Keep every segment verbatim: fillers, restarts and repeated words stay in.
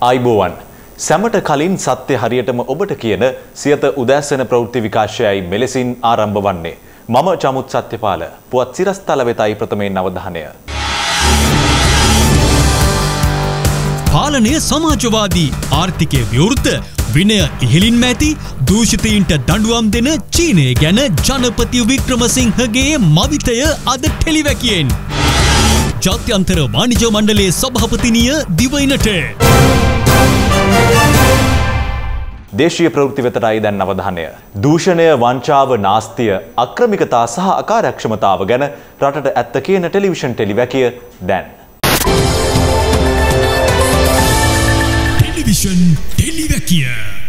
ආයිබෝවන් සැමට කලින් සත්‍ය හරියටම ඔබට කියන සියත උදෑසන ප්‍රවෘත්ති විකාශයයි මෙලෙසින් ආරම්භ වන්නේ. මම චමුත් සත්‍යපාල. පුවත් සිරස්තල වෙතයි ප්‍රථමයෙන් අවධානය. පාලනය සමාජවාදී ආර්ථිකය විවෘත විනය ඉහළින්ම ඇති දූෂිතයින්ට දඬුවම් දෙන චීනය ගැන ජනපති වික්‍රමසිංහගේ මවිතය අද ටෙලිවැකියෙන්. ජාත්‍යන්තර වාණිජ මණ්ඩලයේ සභාපතිනිය දිවයිනට. දේශීය ප්‍රවෘත්ති වෙතටයි දැන් අවධානය. දූෂණය, වංචාව, නාස්තිය, අක්‍රමිකතා සහ අකාර්යක්ෂමතාව ගැන රටට ඇත්ත කියන ටෙලිවිෂන් ටෙලිවැකිය දැන්. ටෙලිවිෂන් ටෙලිවැකිය.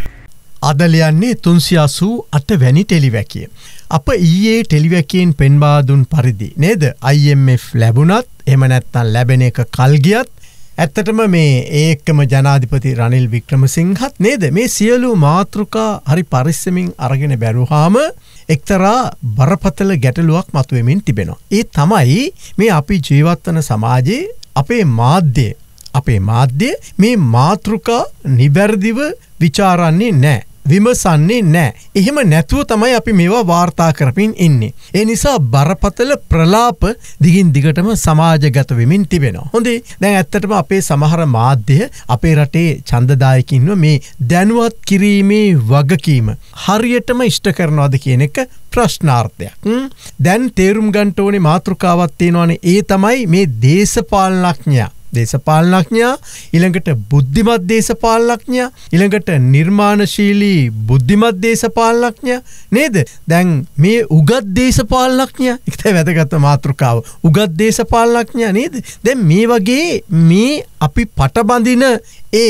අද ලියන්නේ තුන්සිය අසූ අට වැනි ටෙලිවැකිය. අප ඊයේ ටෙලිවැකියෙන් පෙන්වා දුන් පරිදි නේද? I M F ලැබුණත් එහෙම නැත්නම් ලැබෙන එක කල් ගියත් ඇත්තටම මේ ඒකම ජනාධිපති රනිල් වික්‍රමසිංහත් නේද මේ සියලු මාතෘකා හරි පරිස්සමින් අරගෙන බැලුවාම එක්තරා බරපතල ගැටලුවක් මතුවෙමින් තිබෙනවා. ඒ තමයි මේ අපි ජීවත් වන සමාජයේ අපේ මාධ්‍ය අපේ මාධ්‍ය මේ මාතෘකා නිවැරදිව විචාරන්නේ නැහැ. විමසන්නේ නැහැ. එහෙම නැතුව තමයි අපි මේවා වාර්තා කරමින් ඉන්නේ. ඒ නිසා බරපතල ප්‍රලාප දිගින් දිගටම සමාජගත වෙමින් තිබෙනවා. හොඳේ. දැන් ඇත්තටම අපේ සමහර මාධ්‍ය අපේ රටේ ඡන්දදායකින්ව මේ දැනුවත් කිරීමේ වගකීම හරියටම ඉෂ්ට කරනවද කියන එක ප්‍රශ්නාර්ථයක්. දැන් තේරුම් ගන්න ඕනේ මාතෘකාවක් තියෙනවානේ. ඒ තමයි මේ දේශපාලනඥයා දේශපාලනඥයා ඊළඟට බුද්ධිමත් දේශපාලනඥයා ඊළඟට නිර්මාණශීලී බුද්ධිමත් දේශපාලනඥයා නේද? දැන් මේ උගත් දේශපාලනඥයා ඒක තමයි වැදගත් මාතෘකාව. උගත් දේශපාලනඥයා නේද? දැන් මේ වගේ මේ අපි පටබඳින ඒ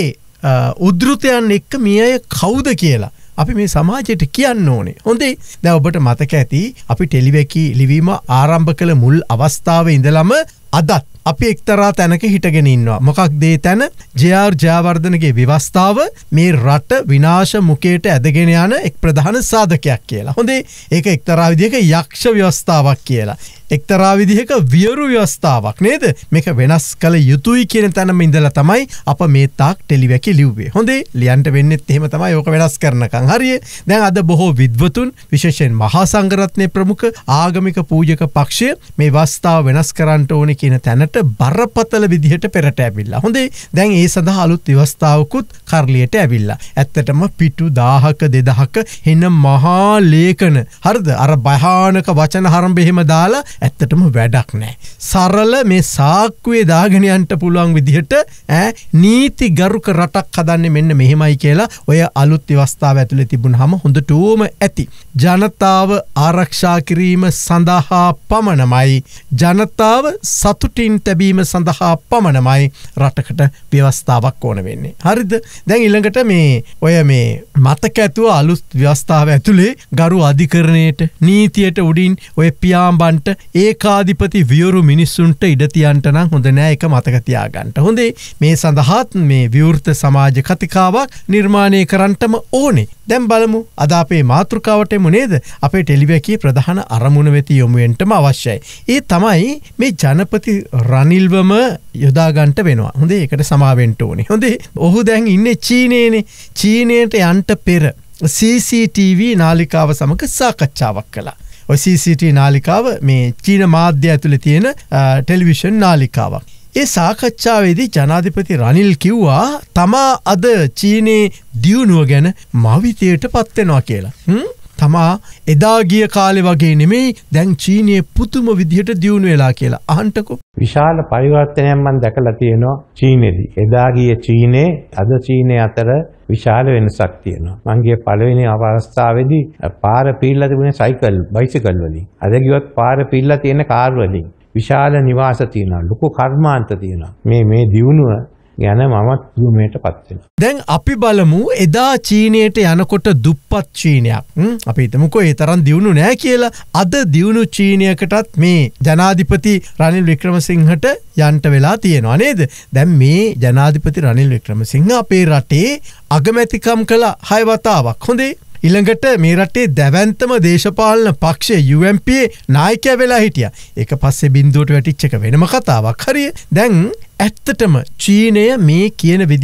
උද්ෘතයන් එක්ක මේ අය කවුද කියලා අපි මේ සමාජයට කියන්න ඕනේ. හොඳේ. දැන් ඔබට මතක ඇති අපි ටෙලිවැකි ලිවීම ආරම්භ කළ මුල් අවස්ථාවේ ඉඳලම අදත් අපි එක්තරා තැනක හිටගෙන ඉන්නවා. මොකක්ද ඒ තැන? ජේ ආර් ජයවර්ධනගේ ව්‍යවස්ථාව මේ රට විනාශ මුඛයට ඇදගෙන යන එක් ප්‍රධාන සාධකයක් කියලා. හොඳේ. ඒක එක්තරා විදිහක යක්ෂ ව්‍යවස්ථාවක් කියලා. එක්තරා විදිහක වියරු ව්‍යවස්ථාවක් නේද? මේක වෙනස් කළ යුතුයි කියන තැනම ඉඳලා තමයි අප මේ තාක් ටෙලිවැකි ලිව්වේ. හොඳේ. ලියන්න වෙන්නෙත් එහෙම තමයි. ඕක වෙනස් කරනකම් හරිය. දැන් අද බොහෝ විද්වතුන් විශේෂයෙන් මහා සංඝරත්නයේ ප්‍රමුඛ ආගමික පූජක පක්ෂය මේ වස්තාව වෙනස් කරන්න ඕනේ කියන තැනට බරපතල විදිහට පෙරට ඇවිල්ලා. හොඳේ. දැන් ඒ සඳහා අලුත් ව්‍යවස්ථාවකුත් කරලියට ඇවිල්ලා. ඇත්තටම පිටු දාහක දෙදහක එන මහා ලේඛන හරිද? අර භයානක වචන හරඹ එහෙම දාලා ඇත්තටම වැඩක් නැහැ. සරල මේ සාක්කුවේ දාගෙන යන්න පුළුවන් විදිහට ඈ නීති ගරුක රටක් හදන්නේ මෙන්න මෙහෙමයි කියලා ඔය අලුත් ව්‍යවස්ථාව ඇතුලේ තිබුණාම හොඳටම ඇති. ජනතාව ආරක්ෂා කිරීම සඳහා පමණමයි ජනතාව සතුටින් තැබීම සඳහා පමණමයි රටකට ව්‍යවස්ථාවක් ඕන වෙන්නේ. හරිද? දැන් ඊළඟට මේ ඔය මේ මතක ඇතුව අලුත් ව්‍යවස්ථාව ඇතුලේ ගරු අධිකරණයට නීතියට උඩින් ඔය පියාඹන්ට ඒකාධිපති වියරු මිනිස්සුන්ට ඉඩ තියන්න නම් හොඳ නෑ. ඒක මතක තියාගන්න. හොඳේ. මේ සඳහාත් මේ විවෘත සමාජ කතිකාවක් නිර්මාණය කරන්නටම ඕනේ. දැන් බලමු අද අපේ මාතෘකාවට එමු නේද? අපේ ටෙලිවැකියේ ප්‍රධාන අරමුණ වෙත යොමු වෙන්නම අවශ්‍යයි. ඒ තමයි මේ ජනපති රනිල්වම යොදා ගන්නට වෙනවා. හොඳේ. ඒකට සමාවෙන්න ඕනේ. හොඳේ. ඔහු දැන් ඉන්නේ චීනයේනේ. චීනයට යන්න පෙර සී සී ටී වී නාලිකාව සමග සාකච්ඡාවක් කළා. ඔය සී සී ටී වී නාලිකාව මේ චීන මාධ්‍ය ඇතුලේ තියෙන ටෙලිවිෂන් නාලිකාවක්. ඒ සාකච්ඡාවේදී ජනාධිපති රනිල් කිව්වා තමා අද චීනයේ දියුණුව ගැන මවිතයට පත් වෙනවා කියලා. හ්ම් තමා එදා ගිය කාලේ වගේ නෙමෙයි දැන් චීනයේ පුදුම විදිහට දියුණු වෙලා කියලා. අහන්නකෝ. විශාල පරිවර්තනයක් මම දැකලා තියෙනවා චීනේදී. එදා ගිය චීනේ අද චීනේ අතර විශාල වෙනසක් තියෙනවා. මම ගිය පළවෙනි අවස්ථාවේදී පාර පීල්ලා තිබුණේ සයිකල් බයිසිකල් වලින්. අද ගියොත් පාර පීල්ලා තියෙන කාර් වලින්. විශාල නිවාස තියෙනවා. ලොකු කර්මාන්ත තියෙනවා. මේ මේ දියුණුව ගැන මමත් දුමේටපත් වෙනවා. දැන් අපි බලමු එදා චීනයට යනකොට දුප්පත් චීනයක්. අපි හිතමුකෝ ඒ තරම් දියුණු නෑ කියලා. අද දියුණු චීනයකටත් මේ ජනාධිපති රනිල් වික්‍රමසිංහට යන්න වෙලා තියෙනවා නේද? දැන් මේ ජනාධිපති රනිල් වික්‍රමසිංහ අපේ රටේ අගමැතිකම් කළ හය වතාවක්. හොඳේ. ඊළඟට මේ රටේ දැවැන්තම දේශපාලන පක්ෂය යූ එම් පී නායකයා වෙලා හිටියා. ඒක පස්සේ බින්දුවට වැටිච්ච එක වෙනම කතාවක්. හරිය. දැන් ඇත්තටම චීනය මේ කියන විදිහට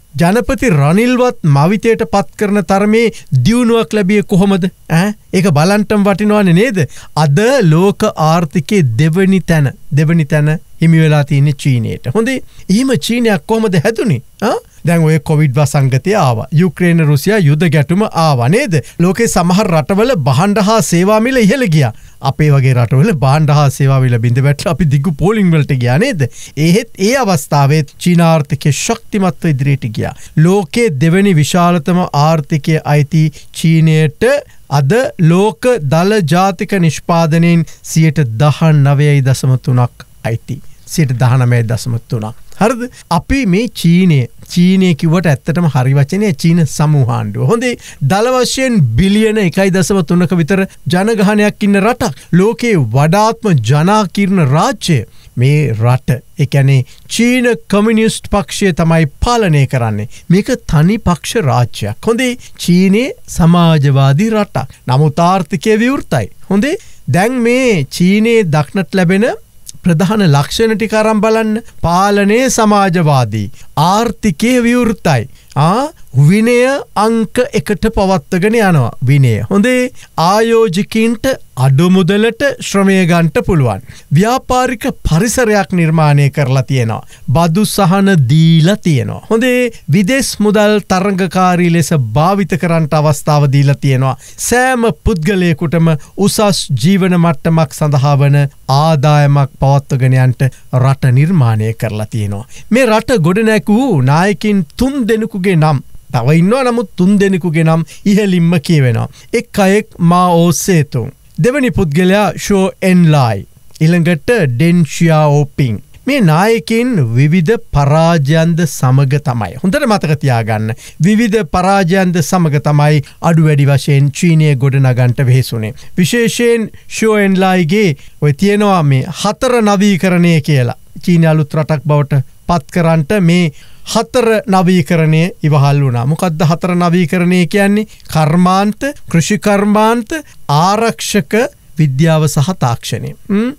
ජනපති රනිල්වත් මවිතයට පත් කරන තරමේ දියුණුවක් ලැබිය කොහොමද? ඈ ඒක බලන්ටම වටිනවනේ නේද? අද ලෝක ආර්ථිකයේ දෙවනි තැන දෙවනි තැන හිමි වෙලා තියෙන්නේ චීනයට. හොඳේ. එහෙම චීනයක් කොහොමද හැදුනේ? ආ දැන් ඔය කොවිඩ් වසංගතය ආවා. යුක්‍රේන රුසියා යුද්ධ ගැටුම ආවා නේද? ලෝකේ සමහර රටවල භාණ්ඩ හා සේවා මිල ඉහළ ගියා. අපේ වගේ රටවල භාණ්ඩ හා සේවා මිල බිඳ වැටලා අපි දිගු පෝලිං වලට ගියා නේද? ඒහෙත් ඒ අවස්ථාවේ චීන ආර්ථිකය ශක්තිමත්ව ඉදිරියට ගියා. ලෝකයේ දෙවැනි විශාලතම ආර්ථිකය අයිති චීනයට අද ලෝක දල ජාතික නිෂ්පාදනයෙන් සියයට දහනවයයි දශම තුනක් අයිති. සියයට දහනවයයි දශම තුනක්. හරිද? අපි මේ චීනය චීනය කිව්වට ඇත්තටම හරි වචනේ චීන සමූහාණ්ඩුව. හොඳේ. දල වශයෙන් බිලියන එකයි දශම තුනක විතර ජනගහනයක් ඉන්න රටක්. ලෝකේ වඩාත්ම ජනාකීර්ණ රාජ්‍යය. මේ රට ඒ කියන්නේ චීන කමියුනිස්ට් පක්ෂය තමයි පාලනය කරන්නේ. මේක තනි පක්ෂ රාජ්‍යයක්. හොඳේ. චීනේ සමාජවාදී රටක්. නමුත් ආර්ථිකය විවෘතයි. හොඳේ. දැන් මේ චීනේ දක්නට ලැබෙන ප්‍රධාන ලක්ෂණ ටික අරන් බලන්න. පාලනයේ සමාජවාදී, ආර්ථිකයේ විවෘතයි. ආ විනය අංක එකට පවත්වගෙන යනවා. විනය. හොඳේ. ආයෝජකින්ට අඩු මුදලට ශ්‍රමය ගන්නට පුළුවන්. ව්‍යාපාරික පරිසරයක් නිර්මාණය කරලා තියෙනවා. බදු සහන දීලා තියෙනවා. හොඳේ. විදේශ මුදල් තරඟකාරී ලෙස භාවිත කරන්නට අවස්ථාව දීලා තියෙනවා. සෑම පුද්ගලයෙකුටම උසස් ජීවන මට්ටමක් සඳහා වන ආදායමක් පවත්වගෙන යන්නට රට නිර්මාණය කරලා තියෙනවා. මේ රට ගොඩනැගූ නායකින් තුන් දෙනෙකුගේ නම් තව ඉන්නවා. නමුත් තුන් දෙනෙකුගේ නම් ඉහළින්ම කියවෙනවා. එක් අයෙක් මා ඕසේතුන්. දෙවනි පුද්ගලයා ෂෝ එන්ලායි. ඊළඟට ඩෙන් ෂියාओपिං. මේ නායකින් විවිධ පරාජයන්ද සමග තමයි. හොඳට මතක තියාගන්න. විවිධ පරාජයන්ද සමග තමයි අඩු වැඩි වශයෙන් චීනය ගොඩනගන්නට වෙහෙසුනේ. විශේෂයෙන් ෂෝ එන්ලායිගේ ඔය තියෙනවා මේ හතර නවීකරණය කියලා. චීන අලුත් රටක් බවට පත් කරන්නට මේ හතර නවීකරණය ඉවහල් වුණා. මොකද්ද හතර නවීකරණය කියන්නේ? කර්මාන්ත, කෘෂි කර්මාන්ත, ආරක්ෂක විද්‍යාව සහ තාක්ෂණය.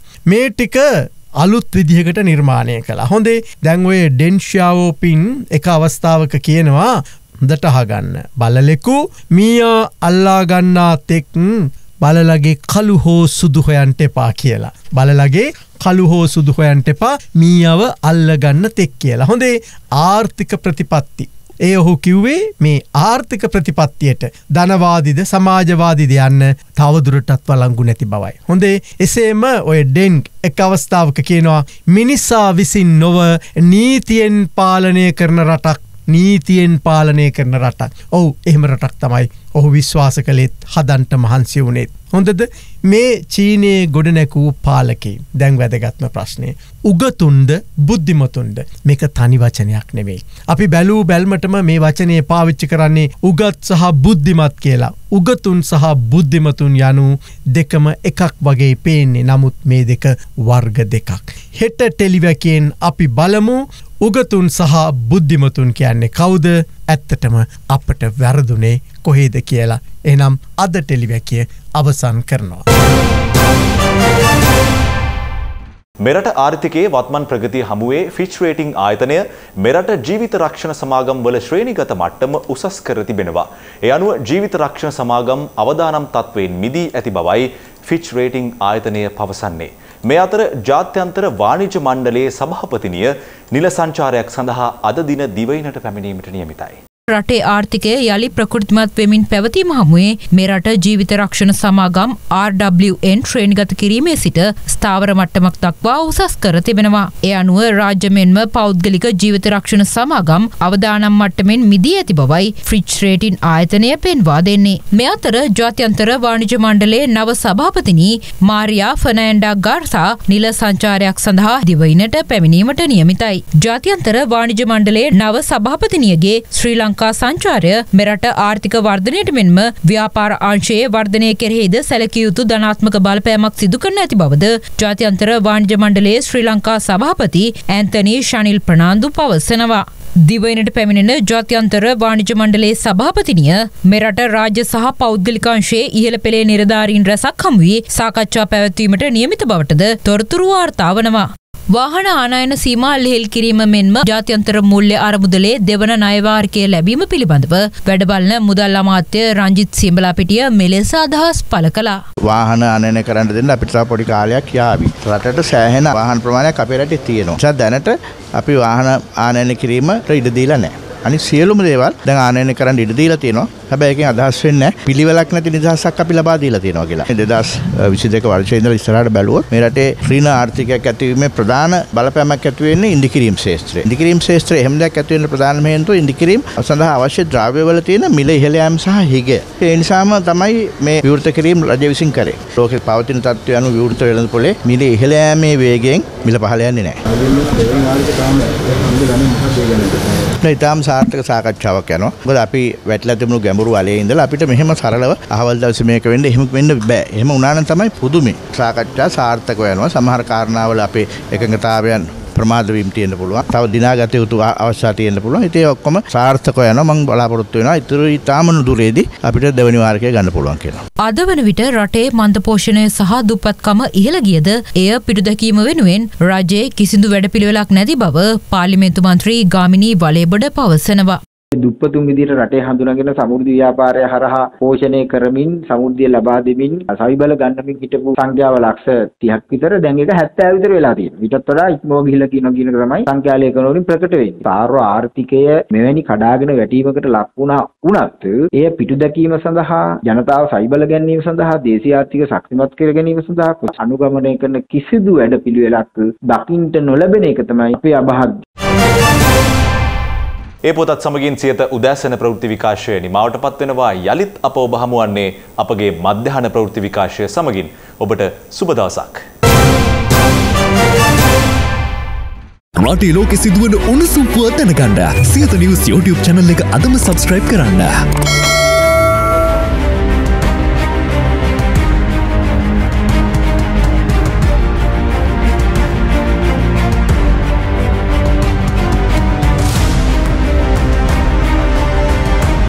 මේ ටික අලුත් විදිහකට නිර්මාණය කළා. හොඳේ. දැන් ඔය ඩෙන් ෂියාओपिං එක අවස්ථාවක කියනවා හොඳට අහගන්න. බලලෙකු මීයා අල්ලා ගන්නා තෙක් බලලගේ කළු හෝ සුදු හොයන්ට එපා කියලා. බලලගේ කළු හෝ සුදු හොයන්ට එපා මීයව අල්ලගන්න තෙක් කියලා. හොඳේ. ආර්ථික ප්‍රතිපත්ති. ඒ ඔහු කිව්වේ මේ ආර්ථික ප්‍රතිපත්තියට ධනවාදීද සමාජවාදීද යන්න තවදුරටත් වළංගු නැති බවයි. හොඳේ. එසේම ඔය ඩෙන් එක් අවස්ථාවක කියනවා මිනිසා විසින් නොව නීතියෙන් පාලනය කරන රටක් නීතියෙන් පාලනය කරන රටක්. ඔව් එහෙම රටක් තමයි ඔහු විශ්වාස කළේත් හදන්ට මහන්සි වුණේත්. හොඳද? මේ චීනයේ ගොඩනැගූ පාලකෙයි. දැන් වැදගත්ම ප්‍රශ්නේ. උගතුන්ද බුද්ධිමතුන්ද? මේක තනි වචනයක් නෙවෙයි. අපි බැලූ බැල්මටම මේ වචනේ පාවිච්චි කරන්නේ උගත් සහ බුද්ධිමත් කියලා. උගතුන් සහ බුද්ධිමතුන් යනු දෙකම එකක් වගේ පේන්නේ. නමුත් මේ දෙක වර්ග දෙකක්. හෙට ටෙලිවැකියෙන් අපි බලමු උගතුන් සහ බුද්ධිමතුන් කියන්නේ කවුද? ඇත්තටම අපට වැරදුනේ කොහේද කියලා. එහෙනම් අද ටෙලිවැකිය අවසන් කරනවා. මෙරට ආර්ථිකයේ වත්මන් ප්‍රගතිය හමුවේ ෆිච් රේටිං ආයතනය මෙරට ජීවිත රක්ෂණ සමාගම් වල ශ්‍රේණිගත මට්ටම උසස් කර තිබෙනවා. ඒ අනුව ජීවිත රක්ෂණ සමාගම් අවදානම් තත්වයෙන් මිදී ඇති බවයි ෆිච් රේටිං ආයතනය පවසන්නේ. මේ අතර ජාත්‍යන්තර වාණිජ්‍ය මණ්ඩලයේ සභාපතිනිය නිල සංචාරයක් සඳහා අද දින දිවයිනට පැමිණීමට නියමිතයි. රටේ ආර්ථිකය යලි ප්‍රකෘතිමත් වෙමින් පැවතීම හමුවේ මේ රට ජීවිත රක්ෂණ සමාගම් ආර් ඩබ්ලිව් එන් ශ්‍රේණිගත කිරීමේ සිට ස්ථාවර මට්ටමක් දක්වා උසස් කර තිබෙනවා. ඒ අනුව රාජ්‍ය මෙන්ම පෞද්ගලික ජීවිත රක්ෂණ සමාගම් අවදානම් මට්ටමින් මිදී ඇති බවයි ෆිච් රේටින් ආයතනය පෙන්වා දෙන්නේ. මේ අතර ජාත්‍යන්තර වාණිජ්‍ය මණ්ඩලයේ නව සභාපතිනි මාරියා ෆර්නෑන්ඩා ගාර්සා නිල සංචාරයක් සඳහා දිවයිනට පැමිණීමට නියමිතයි. ජාත්‍යන්තර වාණිජ්‍ය මණ්ඩලයේ නව සභාපතිනියගේ ශ්‍රී ලංකා සංචාරය මෙරට ආර්ථික වර්ධනයට මෙන්ම ව්‍යාපාර අංශයේ වර්ධනය කෙරෙහිද සැලකිය යුතු ධනාත්මක බලපෑමක් සිදු කරන ඇති බවද ජාත්‍යන්තර වාණිජ්‍ය මණ්ඩලයේ ශ්‍රී ලංකා සභාපති ඇන්තනි ශනිල් ප්‍රනාන්දු පවසනවා. දිවයිනට පැමිණෙන ජාත්‍යන්තර වාණිජ්‍ය මණ්ඩලයේ සභාපතිනිය මෙරට රාජ්‍ය සහ පෞද්ගලික අංශයේ ඉහළ පෙළේ නිලධාරීන් රැසක් හමු වී සාකච්ඡා පැවැත්වීමට නියමිත බවටද තොරතුරු වාර්තා වනවා. වාහන ආනයන සීමා ලිහිල් කිරීම මෙන්ම ජාත්‍යන්තර මූල්‍ය අරමුදලේ දෙවන ණයවාරිකය ලැබීම පිළිබඳව වැඩබලන මුදල් අමාත්‍ය රංජිත් සියඹලාපිටිය මෙලෙස අදහස් පළ කළා. වාහන ආනයන කරන්න දෙන්න අපිට තව පොඩි කාලයක් යාවි. රටට සෑහෙන වාහන ප්‍රමාණයක් අපේ රටේ තියෙනවා. ඒ නිසා දැනට අපි වාහන ආනයන කිරීමට ඉඩ දීලා නැහැ. අනිත් සියලුම දේවල් දැන් ආනයන කරන්න ඉඩ දීලා තියෙනවා. හැබැයි ඒකෙන් අදහස් වෙන්නේ නැහැ පිළිවෙලක් නැති නිදහසක් අපි ලබා දීලා තියෙනවා කියලා. දෙදාස් විසිදෙක වර්ෂයේ ඉඳලා ඉස්සරහට බැලුවොත් මේ රටේ ඍණ ආර්ථිකයක් ඇතිවීමේ ප්‍රධාන බලපෑමක් ඇති වෙන්නේ ඉන්දිකිරීම් ක්ෂේත්‍රය. ඉන්දිකිරීම් ක්ෂේත්‍රයේ එහෙම දෙයක් ඇති වෙන්න ප්‍රධානම හේතුව ඉන්දිකිරීම් සඳහා අවශ්‍ය ද්‍රව්‍යවල තියෙන මිල ඉහළ යාම සහ හිගය. ඒ නිසාම තමයි මේ විවෘත කිරීම රජය විසින් කරේ. ලෝකේ පවතින තත්ත්වය අනුව විවෘත වෙළඳ පොලේ මිල ඉහළ යාමේ වේගයෙන් මිල පහළ යන්නේ නැහැ. ඉතාම සාර්ථක සාකච්ඡාවක් යනවා. මොකද අපි වැටලා තිබුණු ගැඹුරු වලේ ඉඳලා අපිට මෙහෙම සරලව අහවල් දවසේ මේක වෙන්න එහෙම වෙන්න බෑ. එහෙම වුණා නම් තමයි පුදුමේ. සාකච්ඡා සාර්ථක වෙනවා. සමහර කාරණාවල අපේ එකඟතාවයන් ප්‍රමාද වීම තියෙන්න පුළුවන්. තව දිනාගත යුතු අවස්ථා තියෙන්න පුළුවන්. ඉතින් ඒ ඔක්කොම සාර්ථක වෙනවා. මම බලාපොරොත්තු වෙනවා. ඊටු ඊටාම නුදුරේදී අපිට දෙවෙනි වාරකය ගන්න පුළුවන් කියලා. අද වන විට රටේ මන්ද පෝෂණය සහ දුප්පත්කම ඉහළ ගියද එය පිටුදැකීම වෙනුවෙන් රජයේ කිසිදු වැඩපිළිවෙලක් නැති බව පාර්ලිමේන්තු මන්ත්‍රී ගාමිණී වලේබඩ පවසනවා. දුප්පතුන් විදිහට රටේ හඳුනාගෙන සමෘද්ධි ව්‍යාපාරය හරහා පෝෂණය කරමින් සමෘද්ධිය ලබා දෙමින් සවිබල ගන්නමින් හිටපු සංඛ්‍යාව ලක්ෂ තිහක් විතර දැන් ඒක හැත්තෑ විතර වෙලා තියෙනවා. ඊටත් වඩා ඉක්මව ගිහිල්ලා කියනවා කියන එක තමයි සංඛ්‍යාලේඛන වලින් ප්‍රකට වෙන්නේ. සාර්ව ආර්ථිකය මෙවැනි කඩාගෙන වැටීමකට ලක් වුණා වුණත් එය පිටුදැකීම සඳහා ජනතාව සවිබල ගැනීම සඳහා දේශීය ආර්ථික ශක්තිමත් කර ගැනීම සඳහා අනුගමනය කරන කිසිදු වැඩපිළිවෙලක් දකින්න නොලැබෙන එක තමයි අපේ අභාග්‍ය. ඒ පොතත් සමගින් සියත උදෑසන ප්‍රවෘත්ති විකාශය නිමාවට පත් වෙනවා. යලිත් අප ඔබ හමුවන්නේ අපගේ මධ්‍යහන ප්‍රවෘත්ති විකාශය සමගින්. ඔබට සුබ දවසක්. රටේ ලෝකෙ සිදුවන උණුසුම් පුවත් දැනගන්න සියත නිවුස් YouTube channel එක අදම subscribe කරන්න.